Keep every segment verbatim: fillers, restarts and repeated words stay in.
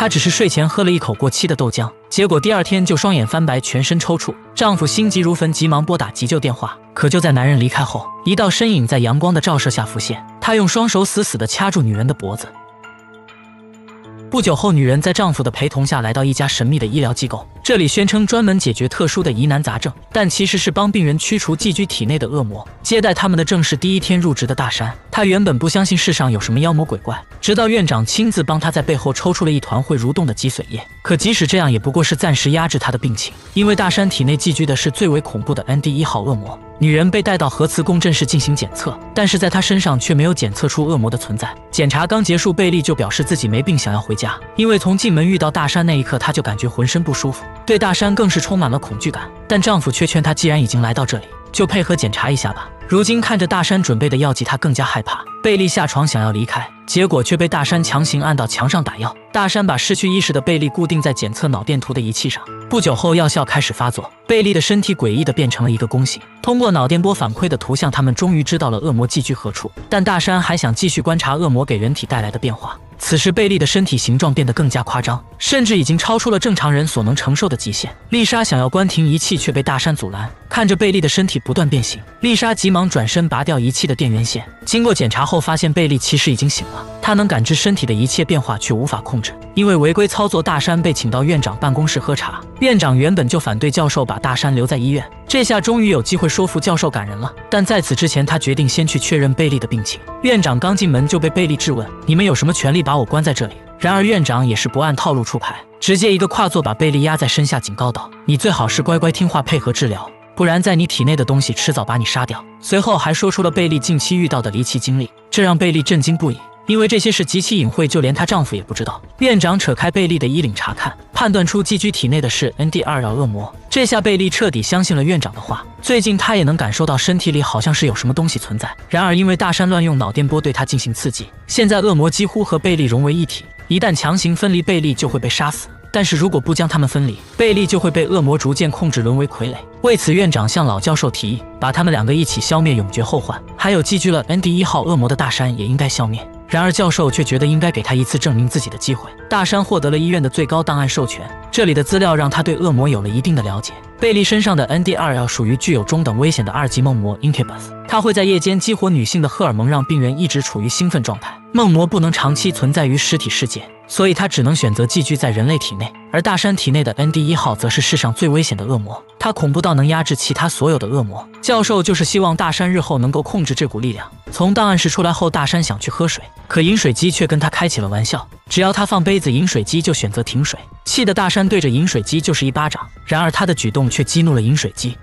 她只是睡前喝了一口过期的豆浆，结果第二天就双眼翻白，全身抽搐。丈夫心急如焚，急忙拨打急救电话。可就在男人离开后，一道身影在阳光的照射下浮现，他用双手死死地掐住女人的脖子。不久后，女人在丈夫的陪同下来到一家神秘的医疗机构，这里宣称专门解决特殊的疑难杂症，但其实是帮病人驱除寄居体内的恶魔。接待他们的正是第一天入职的大山，他原本不相信世上有什么妖魔鬼怪，直到院长亲自帮他在背后抽出了一团会蠕动的脊髓液。可即使这样，也不过是暂时压制他的病情，因为大山体内寄居的是最为恐怖的 N D 一号恶魔。女人被带到核磁共振室进行检测，但是在她身上却没有检测出恶魔的存在。检查刚结束，贝利就表示自己没病，想要回家，因为从进门遇到大山那一刻，她就感觉浑身不舒服，对大山更是充满了恐惧感。但丈夫却劝她，既然已经来到这里，就配合检查一下吧。如今看着大山准备的药剂，她更加害怕。贝利下床想要离开，结果却被大山强行按到墙上打药。大山把失去意识的贝利固定在检测脑电图的仪器上。不久后，药效开始发作，贝利的身体诡异地变成了一个弓形。通过脑电波反馈的图像，他们终于知道了恶魔寄居何处。但大山还想继续观察恶魔给人体带来的变化。此时，贝利的身体形状变得更加夸张，甚至已经超出了正常人所能承受的极限。丽莎想要关停仪器，却被大山阻拦。看着贝利的身体不断变形，丽莎急忙转身拔掉仪器的电源线。经过检查后，发现贝利其实已经醒了，他能感知身体的一切变化，却无法控制。因为违规操作，大山被请到院长办公室喝茶。院长原本就反对教授把大山留在医院，这下终于有机会说服教授赶人了。但在此之前，他决定先去确认贝利的病情。院长刚进门就被贝利质问：“你们有什么权利把我关在这里？”然而院长也是不按套路出牌，直接一个跨坐把贝利压在身下，警告道：“你最好是乖乖听话配合治疗，不然在你体内的东西迟早把你杀掉。”随后还说出了贝利近期遇到的离奇经历，这让贝利震惊不已，因为这些事极其隐晦，就连她丈夫也不知道。院长扯开贝利的衣领查看，判断出寄居体内的是 N D 二 恶魔。这下贝利彻底相信了院长的话，最近她也能感受到身体里好像是有什么东西存在。然而因为大山乱用脑电波对她进行刺激，现在恶魔几乎和贝利融为一体，一旦强行分离贝利就会被杀死。但是如果不将他们分离，贝利就会被恶魔逐渐控制，沦为傀儡。为此，院长向老教授提议，把他们两个一起消灭，永绝后患。还有寄居了 N D 一号恶魔的大山也应该消灭。然而教授却觉得应该给他一次证明自己的机会。大山获得了医院的最高档案授权，这里的资料让他对恶魔有了一定的了解。贝利身上的 N D 二 L 属于具有中等危险的二级梦魔 Incubus， 它会在夜间激活女性的荷尔蒙，让病人一直处于兴奋状态。梦魔不能长期存在于实体世界，所以它只能选择寄居在人类体内。而大山体内的 N D 一号则是世上最危险的恶魔，它恐怖到能压制其他所有的恶魔。教授就是希望大山日后能够控制这股力量。从档案室出来后，大山想去喝水，可饮水机却跟他开起了玩笑，只要他放杯子，饮水机就选择停水。气得大山对着饮水机就是一巴掌，然而他的举动却激怒了饮水机。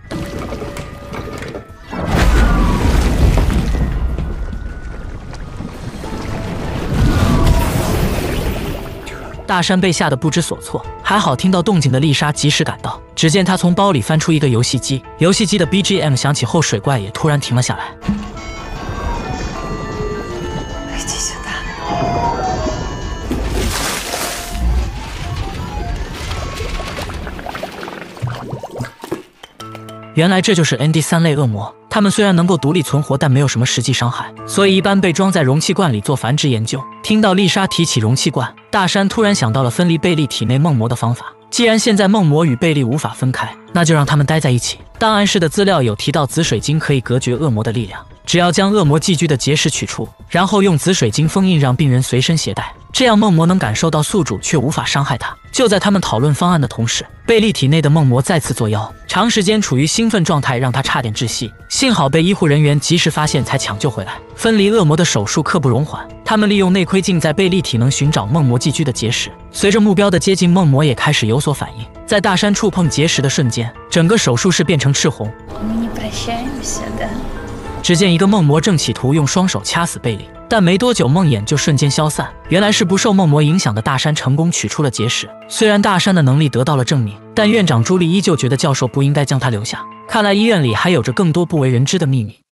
大山被吓得不知所措，还好听到动静的丽莎及时赶到。只见她从包里翻出一个游戏机，游戏机的 B G M 响起后，水怪也突然停了下来。原来这就是 N D 三类恶魔，它们虽然能够独立存活，但没有什么实际伤害，所以一般被装在容器罐里做繁殖研究。听到丽莎提起容器罐，大山突然想到了分离贝利体内梦魔的方法。既然现在梦魔与贝利无法分开，那就让他们待在一起。档案室的资料有提到紫水晶可以隔绝恶魔的力量，只要将恶魔寄居的结石取出，然后用紫水晶封印，让病人随身携带，这样梦魔能感受到宿主却无法伤害他。就在他们讨论方案的同时，贝利体内的梦魔再次作妖，长时间处于兴奋状态，让他差点窒息。幸好被医护人员及时发现，才抢救回来。分离恶魔的手术刻不容缓，他们利用内窥镜在贝利体能寻找梦魔寄居的结石。随着目标的接近，梦魔也开始有所反应。在大山触碰结石的瞬间，整个手术室变成赤红。只见一个梦魔正企图用双手掐死贝利，但没多久梦魇就瞬间消散。原来是不受梦魔影响的大山成功取出了结石。虽然大山的能力得到了证明，但院长朱莉依旧觉得教授不应该将他留下。看来医院里还有着更多不为人知的秘密。